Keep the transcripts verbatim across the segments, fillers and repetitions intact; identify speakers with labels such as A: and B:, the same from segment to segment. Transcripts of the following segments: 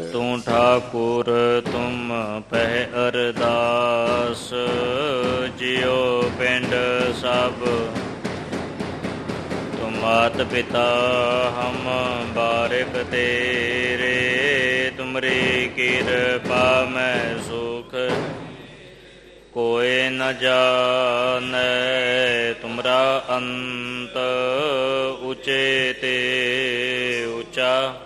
A: ਤੂੰ ਠਾਕੁਰ ਤੁਮ ਪਹਿ ਅਰਦਾਸ, ਜਿਉ ਪਿੰਡ ਸਭ ਤੁਮ ਮਾਤ ਪਿਤਾ ਹਮ ਬਾਰਿਕ ਤੇਰੇ, ਤੁਮਰੀ ਕਿਰਪਾ ਮੈਂ ਸੁਖ ਕੋਇ ਨ ਜਾਣੈ, ਤੁਮਰਾ ਅੰਤ ਉਚੇ ਤੇ ਉੱਚਾ,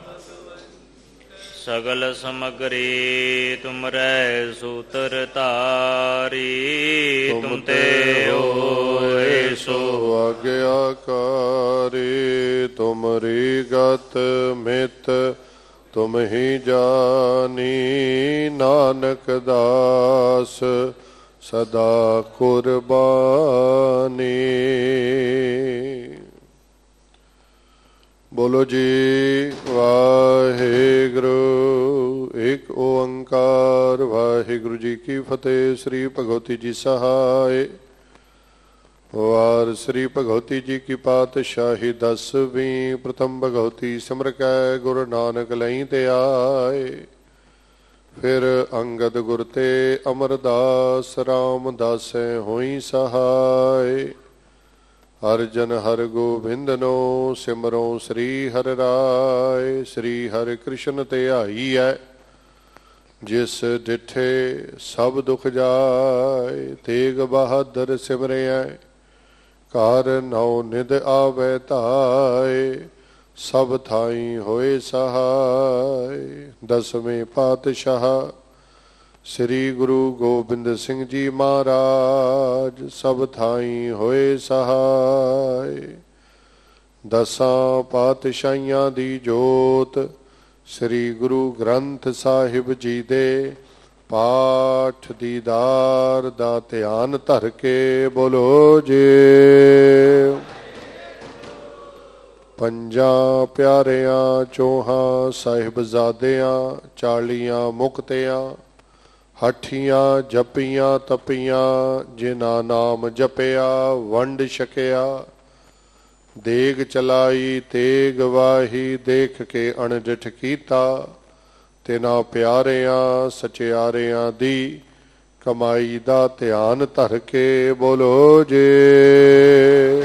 A: ਸਗਲ ਸਮਗਰੀ ਤੁਮਰੈ ਸੂਤਰ ਧਾਰੀ, ਤੁਮ ਤੇ ਹੋਏ ਸੋ
B: ਆਗਿਆਕਾਰੀ, ਤੁਮਰੀ ਗਤ ਮਿਤ ਤੁਮ ਹੀ ਜਾਨੀ, ਨਾਨਕ ਦਾਸ ਸਦਾ ਕੁਰਬਾਨੀ। ਬੋਲੋ ਜੀ ਵਾਹਿਗੁਰੂ। ਇੱਕ ਓੰਕਾਰ ਵਾਹਿਗੁਰੂ ਜੀ ਕੀ ਫਤਿਹ। ਸ੍ਰੀ ਭਗਵਤੀ ਜੀ ਸਹਾਇ। ਵਾਰ ਸ੍ਰੀ ਭਗਵਤੀ ਜੀ ਕੀ ਪਾਤਸ਼ਾਹੀ ਦਸਵੀਂ। ਪ੍ਰਥਮ ਭਗਵਤੀ ਸਿਮਰ ਕੈ ਗੁਰੂ ਨਾਨਕ ਲਈ ਤੇ ਆਏ, ਫਿਰ ਅੰਗਦ ਗੁਰ ਤੇ ਅਮਰਦਾਸ, ਰਾਮਦਾਸੈ ਹੋਈ ਸਹਾਇ। ਹਰਿ ਜਨ ਹਰਿ ਗੋਬਿੰਦਨੋ ਸਿਮਰੋ ਸ੍ਰੀ ਹਰਿ ਰਾਇ, ਸ੍ਰੀ ਹਰਿ ਕ੍ਰਿਸ਼ਨ ਧਿਆਈਐ, ਜਿਸ ਡਿਠੇ ਸਭ ਦੁਖ ਜਾਇ। ਤੇਗ ਬਹਾਦਰ ਸਿਮਰਿਐ, ਘਰ ਨੌ ਨਿਧ ਆਵੈ ਧਾਇ, ਸਭ ਥਾਈ ਹੋਏ ਸਹਾਇ। ਦਸਵੇਂ ਪਾਤਸ਼ਾਹ ਸ੍ਰੀ ਗੁਰੂ ਗੋਬਿੰਦ ਸਿੰਘ ਜੀ ਮਹਾਰਾਜ, ਸਭ ਥਾਈ ਹੋਏ ਸਹਾਇ। ਦਸਾਂ ਪਾਤਸ਼ਾਹੀਆਂ ਦੀ ਜੋਤ ਸ੍ਰੀ ਗੁਰੂ ਗ੍ਰੰਥ ਸਾਹਿਬ ਜੀ ਦੇ ਪਾਠ ਦੀਦਾਰ ਦਾ ਧਿਆਨ ਧਰ ਕੇ ਬੋਲੋ ਜੀ। ਪੰਜਾਂ ਪਿਆਰਿਆਂ ਚੌਹਾਂ ਸਾਹਿਬਜ਼ਾਦਿਆਂ, ਚਾਲੀਆਂ ਮੁਕਤਿਆਂ, ਹੱਠੀਆਂ ਜਪੀਆਂ ਤਪੀਆਂ, ਜਿਨ੍ਹਾਂ ਨਾਮ ਜਪਿਆ ਵੰਡ ਛਕਿਆ। ਦੇਗ ਚਲਾਈ ਤੇਗ ਵਾਹੀ, ਦੇਖ ਕੇ ਅਣਡਿਠ ਕੀਤਾ, ਤਿਨਾਂ ਪਿਆਰਿਆਂ ਸਚਿਆਰਿਆਂ ਦੀ ਕਮਾਈ ਦਾ ਧਿਆਨ ਧਰ ਕੇ ਬੋਲੋ ਜੇ।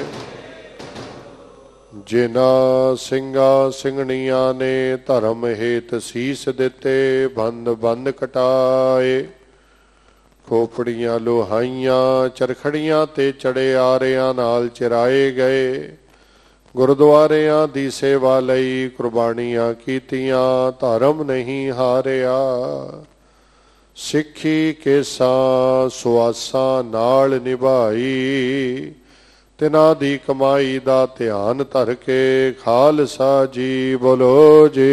B: ਜਿਨ੍ਹਾਂ ਸਿੰਘਾਂ ਸਿੰਘਣੀਆਂ ਨੇ ਧਰਮ ਹੇਤ ਸੀਸ ਦਿੱਤੇ, ਬੰਦ ਬੰਦ ਕਟਾਏ, ਖੋਪੜੀਆਂ ਲੋਹਾਈਆਂ ਚਰਖੜੀਆਂ ਤੇ ਚੜੇ ਆਰਿਆਂ ਨਾਲ ਚਿਰਾਏ ਗਏ। ਗੁਰਦੁਆਰਿਆਂ ਦੀ ਸੇਵਾ ਲਈ ਕੁਰਬਾਨੀਆਂ ਕੀਤੀਆਂ, ਧਰਮ ਨਹੀਂ ਹਾਰਿਆ। ਸਿੱਖੀ ਕੇਸਾਂ ਸੁਆਸਾਂ ਨਾਲ ਨਿਭਾਈ, ਤਿਨਾਂ ਦੀ ਕਮਾਈ ਦਾ ਧਿਆਨ ਧਰ ਕੇ ਖਾਲਸਾ ਜੀ ਬੋਲੋ ਜੀ।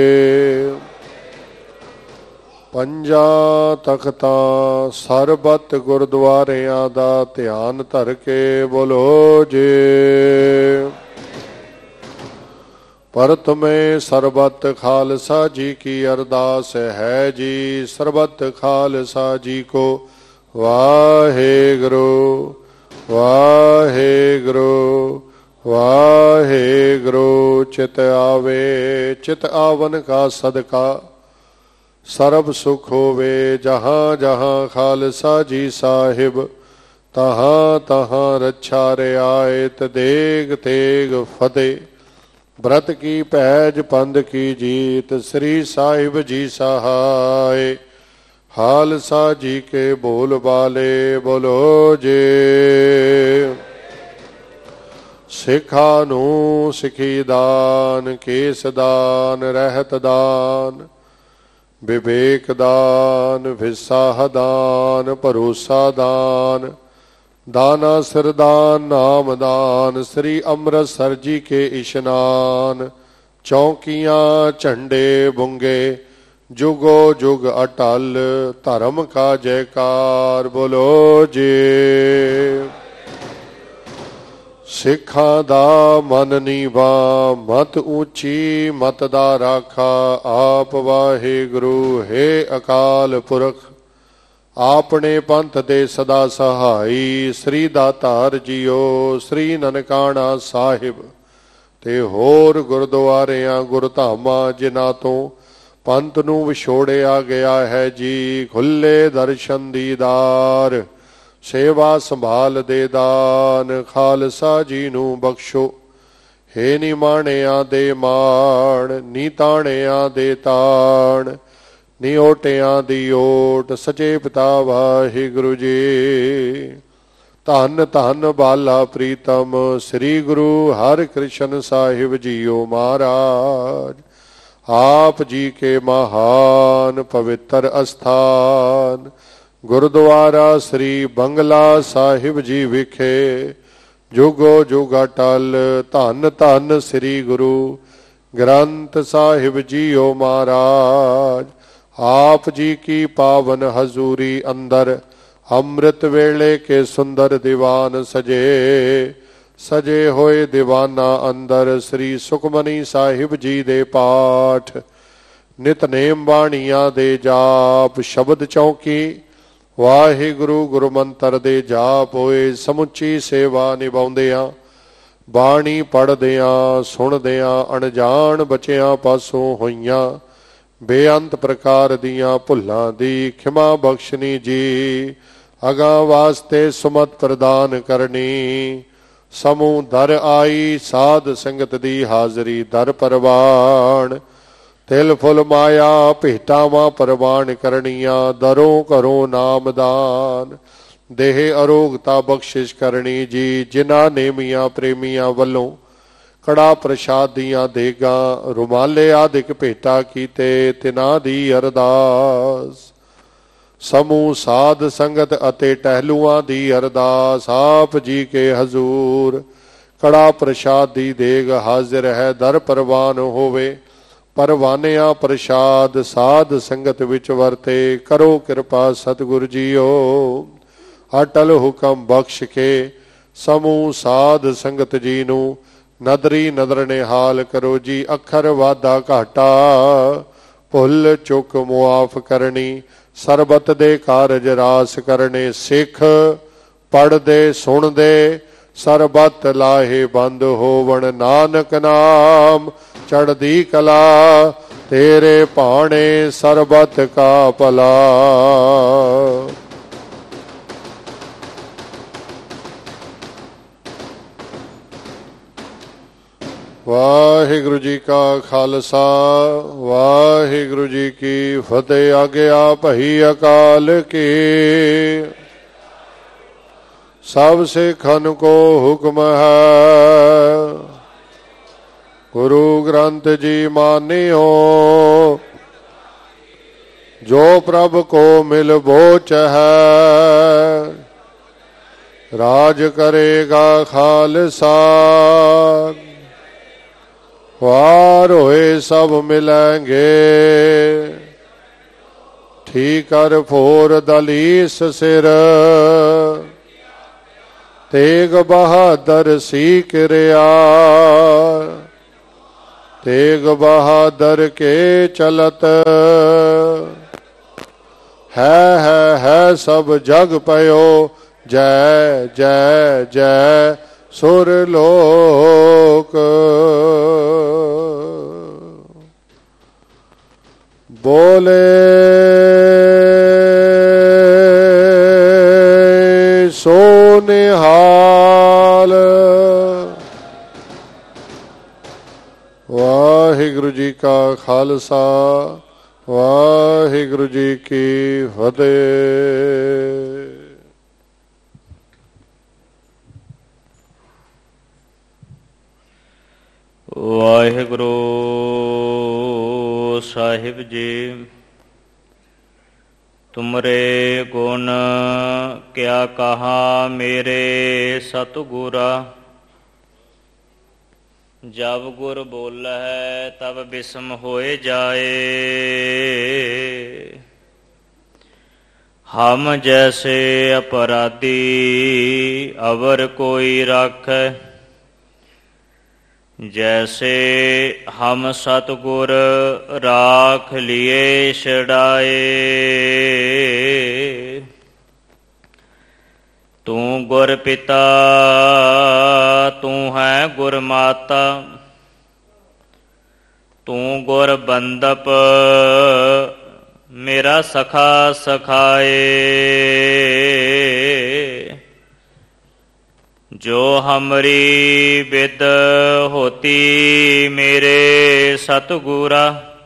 B: ਪੰਜਾਂ ਤਖਤਾਂ ਸਰਬੱਤ ਗੁਰਦੁਆਰਿਆਂ ਦਾ ਧਿਆਨ ਧਰ ਕੇ ਬੋਲੋ ਜੀ। ਪ੍ਰਥਮੇ ਸਰਬੱਤ ਖਾਲਸਾ ਜੀ ਕੀ ਅਰਦਾਸ ਹੈ ਜੀ। ਸਰਬੱਤ ਖਾਲਸਾ ਜੀ ਕੋ ਵਾਹਿਗੁਰੂ ਵਾਹਿਗੁਰੂ ਵਾਹਿਗੁਰੂ। ਚਿਤ ਆਵੇ ਚਿਤ ਆਵਨ ਕਾ ਸਦਕਾ, ਸਰਬ ਸੁਖ ਹੋਵੇ ਜਹਾਂ ਜਹਾਂ ਖਾਲਸਾ ਜੀ ਸਾਹਿਬ, ਤਹਾਂ ਤਹਾਂ ਰੱਛਾ ਰਿਆਇਤ। ਦੇਗ ਤੇਗ ਫਤਿਹ ਬ੍ਰਤ ਕੀ ਪੈਜ ਪੰਧ ਕੀ ਜੀਤ, ਸ੍ਰੀ ਸਾਹਿਬ ਜੀ ਸਹਾਇ। ਖਾਲਸਾ ਜੀ ਕੇ ਬੋਲ ਬਾਲੇ ਬੋਲੋ ਜੇ। ਸਿੱਖਾਂ ਨੂੰ ਸਿੱਖੀ ਦਾਨ, ਕੇਸ ਦਾਨ, ਰਹਿਤ ਦਾਨ, ਵਿਵੇਕ ਦਾਨ, ਵਿਸਾਹ ਦਾਨ, ਭਰੋਸਾ ਦਾਨ, ਦਾਨਾ ਸਰਦਾਨ, ਨਾਮ ਦਾਨ, ਸ੍ਰੀ ਅੰਮ੍ਰਿਤਸਰ ਜੀ ਕੇ ਇਸ਼ਨਾਨ। ਚੌਂਕੀਆਂ ਝੰਡੇ ਬੁੰਗੇ ਜੁਗੋ ਜੁਗ ਅਟਲ, ਧਰਮ ਕਾ ਜੈਕਾਰ ਬੋਲੋ ਜੀ। ਸਿੱਖਾਂ ਦਾ ਮਨ ਨੀਵਾ, ਮਤ ਉੱਚੀ ਮਤ ਦਾ ਰਾਖਾ, ਆਪ ਵਾਹਿਗੁਰੂ ਹੈ ਅਕਾਲ ਪੁਰਖ, ਆਪਣੇ ਪੰਥ ਦੇ ਸਦਾ ਸਹਾਈ। ਸ੍ਰੀ ਦਾਤਾਰ ਜੀਓ, ਸ੍ਰੀ ਨਨਕਾਣਾ ਸਾਹਿਬ ਤੇ ਹੋਰ ਗੁਰਦੁਆਰਿਆਂ ਗੁਰਧਾਮਾਂ, ਜਿਨ੍ਹਾਂ ਤੋਂ ਪੰਥ ਨੂੰ ਵਿਛੋੜਿਆ ਗਿਆ ਹੈ ਜੀ। ਖੁੱਲੇ ਦਰਸ਼ਨ ਦੀਦਾਰ, ਸੇਵਾ ਸੰਭਾਲ ਦੇ ਦਾਨ, ਖਾਲਸਾ ਜੀ ਨੂੰ ਬਖਸ਼ੋ। ਹੇ ਨੀ ਮਾਣਿਆਂ ਦੇ ਮਾਣ, ਨੀ ਤਾਣਿਆਂ ਦੇ ਤਾਣ, ਨੀ ਓਟਿਆਂ ਦੀ ਓਟ, ਸਚੇ ਪਿਤਾ ਵਾਹਿਗੁਰੂ ਜੀ। ਧੰਨ ਧੰਨ ਬਾਲਾ ਪ੍ਰੀਤਮ ਸ੍ਰੀ ਗੁਰੂ ਹਰਿ ਕ੍ਰਿਸ਼ਨ ਸਾਹਿਬ ਜੀਓ ਮਹਾਰਾਜ। ਆਪ ਜੀ ਕੇ ਮਹਾਨ ਪਵਿੱਤਰ ਅਸਥਾਨ ਗੁਰਦੁਆਰਾ ਸ੍ਰੀ ਬੰਗਲਾ ਸਾਹਿਬ ਜੀ ਵਿਖੇ ਜੁਗੋ ਜੁਗ ਅਟਲ। ਧੰਨ ਧੰਨ ਸ੍ਰੀ ਗੁਰੂ ਗ੍ਰੰਥ ਸਾਹਿਬ ਜੀਓ ਮਹਾਰਾਜ। ਆਪ ਜੀ ਕੀ ਪਾਵਨ ਹਜ਼ੂਰੀ ਅੰਦਰ ਅੰਮ੍ਰਿਤ ਵੇਲੇ ਕੇ ਸੁੰਦਰ ਦੀਵਾਨ ਸਜੇ। ਸਜੇ ਹੋਏ ਦੀਵਾਨਾ ਅੰਦਰ ਸ੍ਰੀ ਸੁਖਮਨੀ ਸਾਹਿਬ ਜੀ ਦੇ ਪਾਠ, ਨਿਤਨੇਮ ਬਾਣੀਆਂ ਦੇ ਜਾਪ, ਸ਼ਬਦ ਚੌਕੀ ਵਾਹਿਗੁਰੂ ਗੁਰੂ ਮੰਤਰ ਦੇ ਜਾਪ ਹੋਏ। ਸਮੁੱਚੀ ਸੇਵਾ ਨਿਭਾਉਂਦਿਆਂ, ਬਾਣੀ ਪੜ੍ਹਦਿਆਂ, ਸੁਣਦਿਆਂ ਅਣਜਾਣ ਬੱਚਿਆਂ ਪਾਸੋਂ ਹੋਈਆਂ ਬੇਅੰਤ ਪ੍ਰਕਾਰ ਦੀਆਂ ਭੁੱਲਾਂ ਦੀ ਖਿਮਾ ਬਖਸ਼ਣੀ ਜੀ। ਅਗਾਂ ਵਾਸਤੇ ਸੁਮਤ ਪ੍ਰਦਾਨ ਕਰਨੀ। ਸਮੂਹ ਦਰ ਆਈ ਸਾਧ ਸੰਗਤ ਦੀ ਹਾਜ਼ਰੀ ਦਰ ਪ੍ਰਵਾਨ। ਤਿਲ ਫੁੱਲ ਮਾਇਆ ਭੇਟਾਵਾਂ ਪ੍ਰਵਾਨ ਕਰਨੀਆਂ। ਦਰੋਂ ਘਰੋਂ ਨਾਮਦਾਨ, ਦੇਹ ਅਰੋਗਤਾ ਬਖਸ਼ਿਸ਼ ਕਰਨੀ ਜੀ। ਜਿਨ੍ਹਾਂ ਨੇਮੀਆਂ ਪ੍ਰੇਮੀਆਂ ਵੱਲੋਂ ਕੜਾ ਪ੍ਰਸ਼ਾਦ ਦੀਆਂ ਦੇਗਾਂ, ਰੁਮਾਲੇ ਆਦਿਕ ਭੇਟਾ ਕੀਤੇ, ਤਿਨਾਂ ਦੀ ਅਰਦਾਸ। ਸਮੂਹ ਸਾਧ ਸੰਗਤ ਅਤੇ ਟਹਿਲੂਆਂ ਦੀ ਅਰਦਾਸ। ਆਪ ਜੀ ਕੇ ਹਜ਼ੂਰ ਕੜਾ ਪ੍ਰਸ਼ਾਦ ਦੀ ਦੇਗ ਹਾਜ਼ਰ ਹੈ। ਦਰ ਪ੍ਰਵਾਨ ਹੋਵੇ, ਪਰਵਾਨਿਆਂ ਪ੍ਰਸ਼ਾਦ ਸਾਧ ਸੰਗਤ ਵਿੱਚ ਵਰਤੇ। ਕਰੋ ਕਿਰਪਾ ਸਤਿਗੁਰ ਜੀਓ, ਅਟਲ ਹੁਕਮ ਬਖਸ਼ ਕੇ ਸਮੂਹ ਸਾਧ ਸੰਗਤ ਜੀ ਨੂੰ ਨਦਰੀ ਨਦਰ ਨਿਹਾਲ ਕਰੋ ਜੀ। ਅੱਖਰ ਵਾਧਾ ਘਾਟਾ ਭੁੱਲ ਚੁੱਕ ਮੁਆਫ ਕਰਨੀ। ਸਰਬਤ ਦੇ ਕਾਰਜ ਰਾਸ ਕਰਨੇ। ਸਿੱਖ ਪੜ੍ਹਦੇ ਸੁਣਦੇ ਸਰਬਤ ਲਾਹੇ ਬੰਦ ਹੋਵਣ। ਨਾਨਕ ਨਾਮ ਚੜ੍ਹਦੀ ਕਲਾ, ਤੇਰੇ ਭਾਣੇ ਸਰਬਤ ਕਾ ਭਲਾ। ਵਾਹਿਗੁਰੂ ਜੀ ਕਾ ਖਾਲਸਾ, ਵਾਹਿਗੁਰੂ ਜੀ ਕੀ ਫਤਿਹ। ਆਗਿਆ ਭਈ ਅਕਾਲ ਕੀ, ਸਭ ਸਿੱਖਨ ਕੋ ਹੁਕਮ ਹੈ। ਗੁਰੂ ਗ੍ਰੰਥ ਜੀ ਮਾਨਿਓ, ਜੋ ਪ੍ਰਭ ਕੋ ਮਿਲ ਬੋਚ ਹੈ। ਰਾਜ ਕਰੇਗਾ ਖਾਲਸਾ, ਵਾਰ ਹੋਏ ਸਭ ਮਿਲੈਂਗੇ। ਠੀਕਰ ਫੋਰ ਦਲੀਸ ਸਿਰ, ਤੇਗ ਬਹਾਦਰ ਸੀ ਕਿਰਿਆ। ਤੇਗ ਬਹਾਦਰ ਕੇ ਚਲਤ, ਹੈ ਹੈ ਹੈ ਸਭ ਜਗ ਪਇਓ। ਜੈ ਜੈ ਜੈ ਸੁਰ ਲੋਕ। ਬੋਲੇ ਸੋ ਨਿਹਾਲ। ਵਾਹਿਗੁਰੂ ਜੀ ਕਾ ਖਾਲਸਾ, ਵਾਹਿਗੁਰੂ ਜੀ ਕੀ ਫਤਿਹ।
A: ਵਾਹਿਗੁਰੂ ਸਾਹਿਬ ਜੀ। ਤੁਮਰੇ ਗੁਣ ਕਿਆ ਕਹਾ ਮੇਰੇ ਸਤਿਗੁਰਾ। ਜਬ ਗੁਰ ਬੋਲੈ ਤਬ ਬਿਸਮ ਹੋਏ ਜਾਏ। ਹਮ ਜੈਸੇ ਅਪਰਾਧੀ ਅਵਰ ਕੋਈ ਰਾਖੈ। ਜੈਸੇ ਹਮ ਸਤਿਗੁਰ ਰਾਖ ਲਿਏ ਛਡਾਏ। ਤੂੰ ਗੁਰ ਪਿਤਾ ਤੂੰ ਹੈ ਗੁਰ ਮਾਤਾ। ਤੂੰ ਗੁਰ ਬੰਦਪ ਮੇਰਾ ਸਖਾ ਸਖਾਏ, ਜੋ ਹਮਰੀ ਬਿਦ ਹੋਤੀ ਮੇਰੇ ਸਤਿਗੁਰਾ,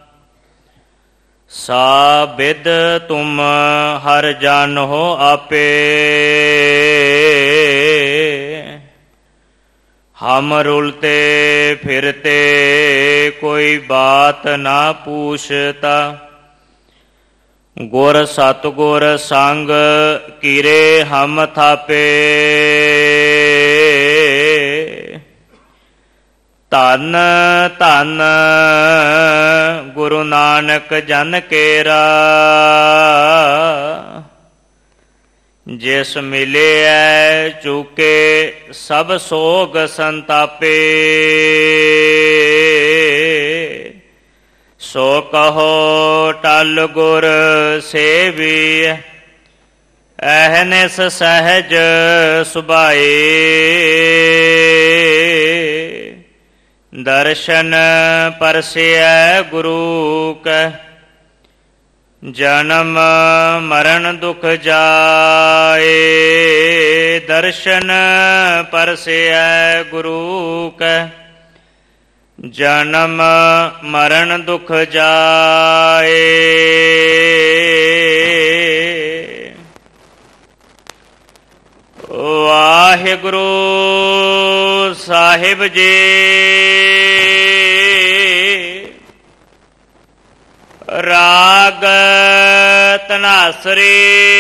A: ਸਾ ਬਿਦ ਤੁਮ ਹਰ ਜਾਨਹੁ ਆਪੇ। ਹਮ ਰੁਲਤੇ ਫਿਰਤੇ ਕੋਈ ਬਾਤ ਨਾ ਪੂਛਤਾ, ਗੁਰ ਸਤਿਗੁਰ ਸੰਗ ਕੀਰੇ ਹਮ ਥਾਪੇ। ਧੰਨ ਧੰਨ ਗੁਰੂ ਨਾਨਕ ਜਨ ਕੇਰਾ, ਜਿਸ ਮਿਲਿਐ ਚੁਕੇ ਸਭ ਸੋਗ ਸੰਤਾਪੇ। ਸੋ ਕਹੋ ਟਲ ਗੁਰ ਸੇਵੀਐ, ਅਹਨਿਸ ਸਹਿਜ ਸੁਭਾਏ। ਦਰਸ਼ਨ ਪਰਸਿਐ ਗੁਰੂ ਕੈ, ਜਨਮ ਮਰਨ ਦੁਖ ਜਾਏ। ਦਰਸ਼ਨ ਪਰਸਿਐ ਗੁਰੂ ਕੈ, ਜਨਮ ਮਰਨ ਦੁਖ ਜਾਏ। ਵਾਹਿਗੁਰੂ ਸਾਹਿਬ ਜੀ ਰਾਗ ਧਨਾਸਰੀ।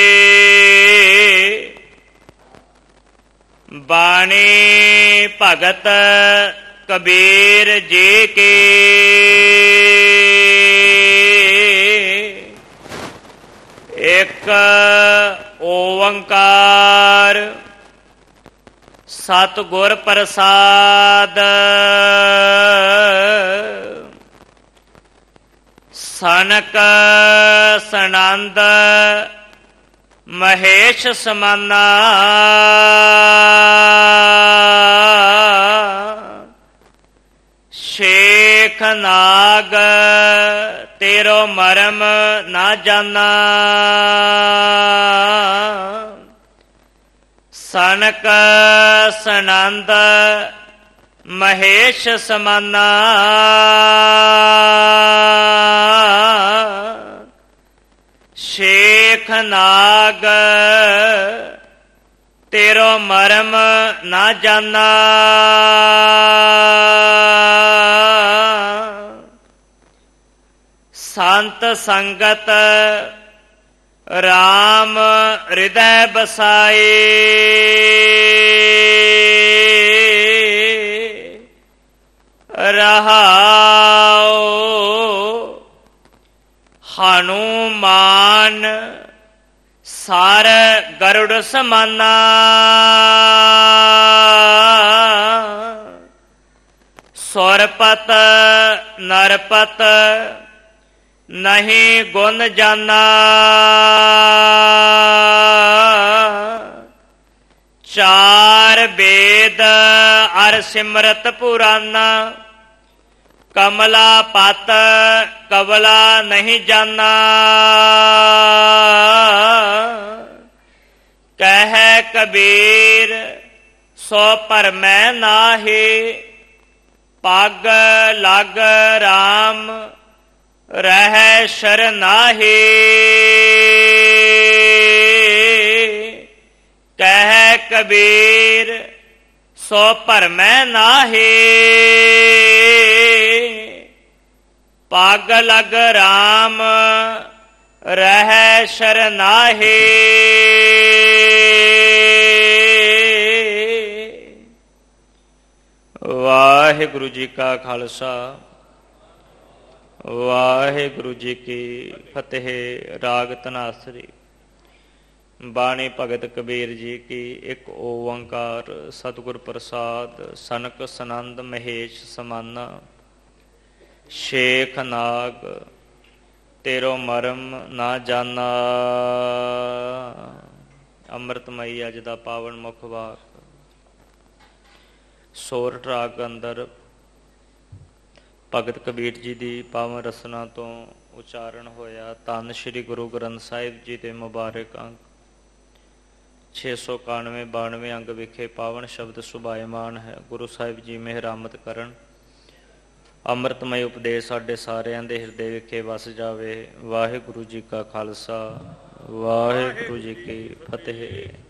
A: ਬਾਣੀ ਭਗਤ ਕਬੀਰ ਜੀ ਕੀ। ਇੱਕ ਓੰਕਾਰ ਸਤਿਗੁਰ ਪ੍ਰਸਾਦ। ਸਨਕ ਸਨੰਦ ਮਹੇਸ਼ ਸਮਾਨਾ, ਸ਼ੇਖ ਨਾਗ ਤੇਰੋ ਮਰਮ ਨਾ ਜਾਨਾ। ਸਨਕ ਸਨੰਦ ਮਹੇਸ਼ ਸਮਾਨਾ, ਸ਼ੇਖ ਨਾਗ ਤੇਰੋ ਮਰਮ ਨਾ ਜਾਨਾ। ਸੰਤ ਸੰਗਤ ਰਾਮ ਹਿਰਦੈ ਬਸਾਏ, ਰਹਾਉ ਹਨੂਮਾਨ ਸਰ ਗਰੁੜ ਸਮਾਨਾ। ਸੁਰਪਤ ਨਰਪਤ ਨਹੀਂ ਗੁਣ ਜਾਨਾ। ਚਾਰ ਵੇਦ ਅਰ ਸਿਮਰਤ ਪੁਰਾਨਾ, ਕਮਲਾ ਪਤ ਕਵਲਾ ਨਹੀਂ ਜਾਨਾ। ਕਹਿ ਕਬੀਰ ਸੋ ਭਰਮੈ ਨਾਹੀ, ਪੱਗ ਲਗ ਰਾਮ ਰਹਿ ਸ਼ਰਨਾਹੀ। ਕਹਿ ਕਬੀਰ ਸੋ ਭਰਮੈ ਨਾਹੀ, ਪੱਗ ਲਗ ਰਾਮ ਰਹਿ ਸ਼ਰਨਾਹੀ। ਵਾਹਿਗੁਰੂ ਜੀ ਕਾ ਖਾਲਸਾ, ਵਾਹਿਗੁਰੂ ਜੀ ਕੀ ਫਤਿਹ। ਰਾਗ ਧਨਾਸਰੀ। ਬਾਣੀ ਭਗਤ ਕਬੀਰ ਜੀ ਕੀ। ਇੱਕ ਓੰਕਾਰ ਸਤਿਗੁਰ ਪ੍ਰਸਾਦ। ਸਨਕ ਸਨੰਦ ਮਹੇਸ਼ ਸਮਾਨਾ, ਸ਼ੇਖ ਨਾਗ ਤੇਰੋ ਮਰਮ ਨਾ ਜਾਨਾ। ਅੰਮ੍ਰਿਤਮਈ ਅੱਜ ਦਾ ਪਾਵਨ ਮੁੱਖ ਵਾਕ। ਸੋਰਠ ਰਾਗ ਅੰਦਰ ਭਗਤ ਕਬੀਰ ਜੀ ਦੀ ਪਾਵਨ ਰਸਨਾ ਤੋਂ ਉਚਾਰਨ ਹੋਇਆ ਧੰਨ ਸ੍ਰੀ ਗੁਰੂ ਗ੍ਰੰਥ ਸਾਹਿਬ ਜੀ ਦੇ ਮੁਬਾਰਕ ਅੰਕ ਛੇ ਸੌ ਇਕਾਨਵੇਂ ਬਾਨਵੇਂ ਅੰਗ ਵਿਖੇ ਪਾਵਨ ਸ਼ਬਦ ਸੁਭਾਇਮਾਨ ਹੈ। ਗੁਰੂ ਸਾਹਿਬ ਜੀ ਮਿਹਰਾਮਤ ਕਰਨ, ਅੰਮ੍ਰਿਤਮਈ ਉਪਦੇਸ਼ ਸਾਡੇ ਸਾਰਿਆਂ ਦੇ ਹਿਰਦੇ ਵਿਖੇ ਵਸ ਜਾਵੇ। ਵਾਹਿਗੁਰੂ ਜੀ ਕਾ ਖਾਲਸਾ, ਵਾਹਿਗੁਰੂ ਜੀ ਕੀ ਫਤਿਹ।